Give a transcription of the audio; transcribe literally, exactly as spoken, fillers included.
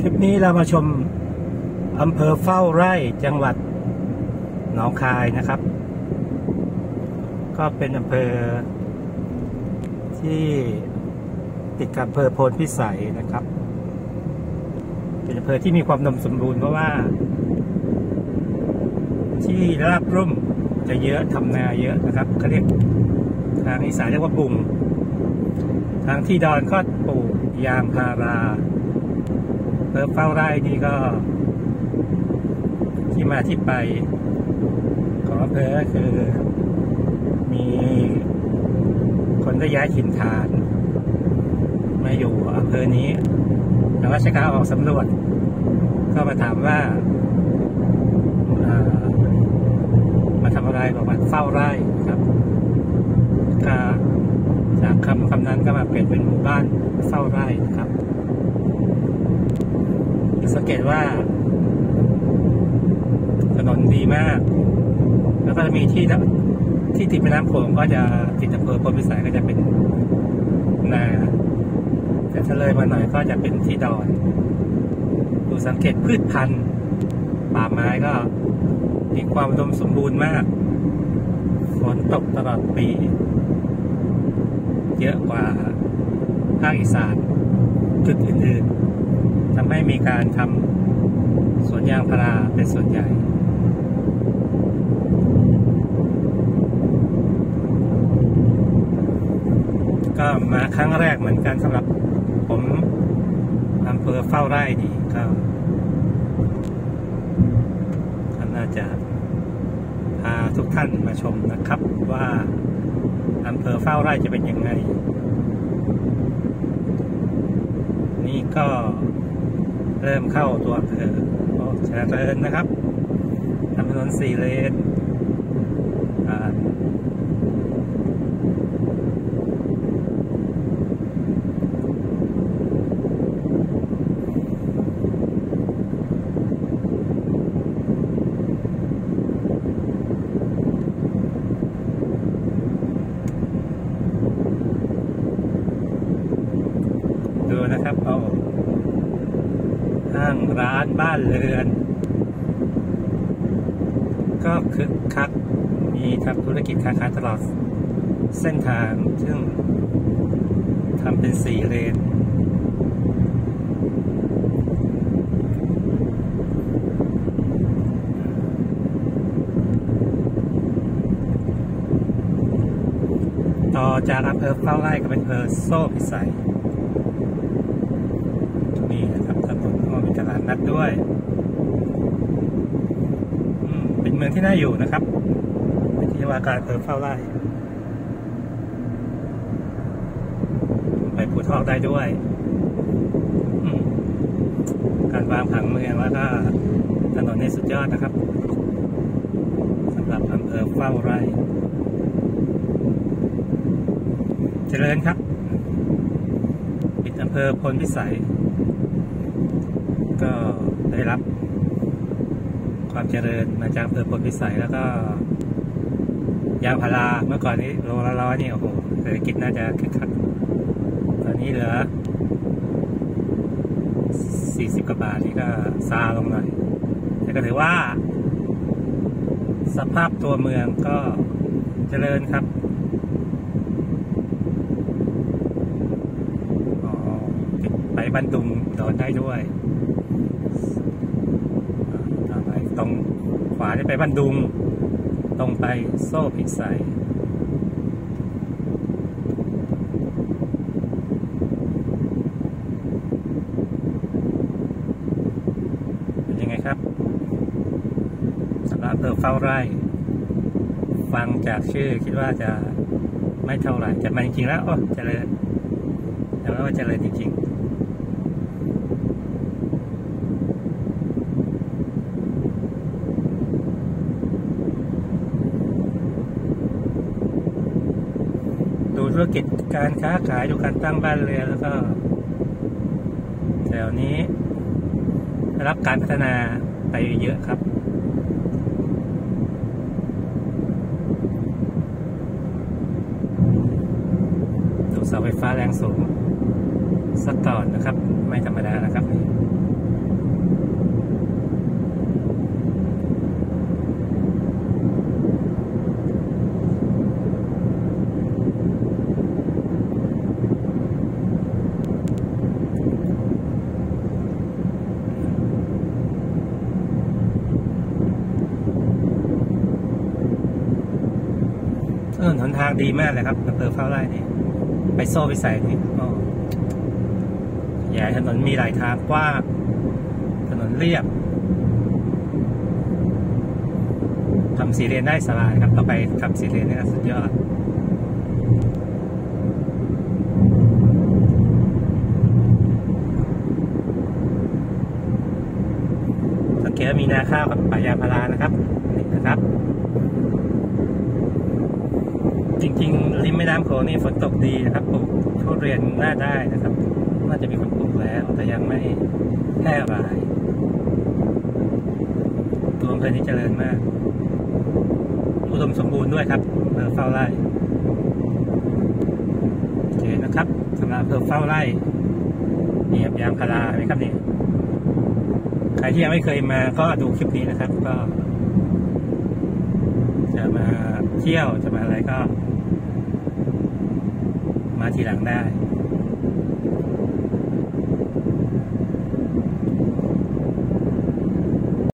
ลิปนี้เรามาชมอำเภอเฝ้าไร่จังหวัดหนองคายนะครับก็เป็นอำเภอที่ติดกับอำเภอโพนพิสัยนะครับเป็นอำเภอที่มีความอุดมสมบูรณ์เพราะว่าที่ราบรุ่มจะเยอะทำนาเยอะนะครับเขาเรียกทางอีสานเรียกว่าบุงทางที่ดอนก็ปลูกยางพาราอำเภอเฝ้าไร่นี่ก็ที่มาที่ไปของอำเภอก็คือมีคนได้ย้ายถิ่นฐานมาอยู่อำเภอนี้ทางราชการออกสำรวจก็มาถามว่ามาทำอะไรบอกว่าเฝ้าไร่ครับก็จากคำคำนั้นก็มาเปลี่ยนเป็นหมู่บ้านเฝ้าไร่ครับสังเกตว่าถนนดีมากแล้วก็จะมีที่ที่ติดแม่น้ำโขงก็จะติดอำเภอโพนพิสัยก็จะเป็นนาแต่ถ้าเลยมาหน่อยก็จะเป็นที่ดอนดูสังเกตพืชพันธุ์ป่าไม้ก็มีความอุดมสมบูรณ์มากฝนตกตลอดปีเยอะกว่าภาคอีสานจุดอื่นๆทำให้มีการทำสวนยางพาราเป็นส่วนใหญ่ก็มาครั้งแรกเหมือนกันสำหรับผมอำเภอเฝ้าไร่นี่ก็น่าจะพาทุกท่านมาชมนะครับว่าอำเภอเฝ้าไร่จะเป็นยังไงนี่ก็เริ่มเข้าตัวอำเภอเจริญนะครับทำถนนสี่เลนดูนะครับเอาห้างร้านบ้านเรือนก็คึกคักมีทำธุรกิจค้าขายตลอดเส้นทางซึ่งทำเป็นสี่เลนต่อจากอำเภอเฝ้าไร่ก็เป็นอำเภอโซ่พิสัยนี่นะครับถนนก็มีตลาดนัดด้วยเป็นเมืองที่น่าอยู่นะครับเป็นที่ว่าการอำเภอเฝ้าไร่ไปภูทอกได้ด้วยการวางผังเมืองแล้วก็ถนนนี่สุดยอดนะครับสำหรับอำเภอเฝ้าไร่เจริญครับปิดอำเภอโพนพิสัยก็ได้รับความเจริญมาจากอำเภอโพนพิสัยแล้วก็ยางพาราเมื่อก่อนนี้โลละร้อยนี่โอ้โหเศรษฐกิจน่าจะคึกคักตอนนี้เหลือสี่สิบกว่าบาทนี่ก็ซาลงหน่อยแต่ก็ถือว่าสภาพตัวเมืองก็เจริญครับไปบ้านดุงโดนได้ด้วยตรงขวาจะไปบ้านดุงตรงไปโซ่พิสัยเป็นยังไงครับสำหรับอำเภอเฝ้าไร่ฟังจากชื่อคิดว่าจะไม่เท่าไหร่แต่มาจริงๆแล้วโอ้เจริญแต่ว่าเจริญจริงๆธุรกิจการค้าขายดูการตั้งบ้านเรือนแล้วก็แถวนี้ได้รับการพัฒนาไปเยอะครับดูเสาไฟฟ้าแรงสูงสักก่อนนะครับไม่ธรรมดานะครับางดีมากเลยครับอำเภอเฝ้าไร่นี่ไปโซ่ไปใส่นี่ก็ใหญ่ถนนมีหลายทางกว้างถนนเรียบทำสีเลนได้สบายครับต่อไปทำสีเลนนี่สุดยอดสังเกตว่ามีนาข้าวกับป่ายางพารานะครับนี่นะครับจริงๆริมแม่น้ำโขงนี่ฝนตกดีนะครับปลูกทุเรียนน่าได้นะครับน่าจะมีคนปลูกแล้วแต่ยังไม่แพร่หลายตัวอำเภอนี้เจริญมากอุดมสมบูรณ์ด้วยครับอำเภอเฝ้าไร่โอเคนะครับสำหรับอำเภอเฝ้าไร่มียางพาราไหมครับนี่ใครที่ยังไม่เคยมาก็ดูคลิปนี้นะครับก็จะมาเที่ยวจะมาอะไรก็มาทีหลังได้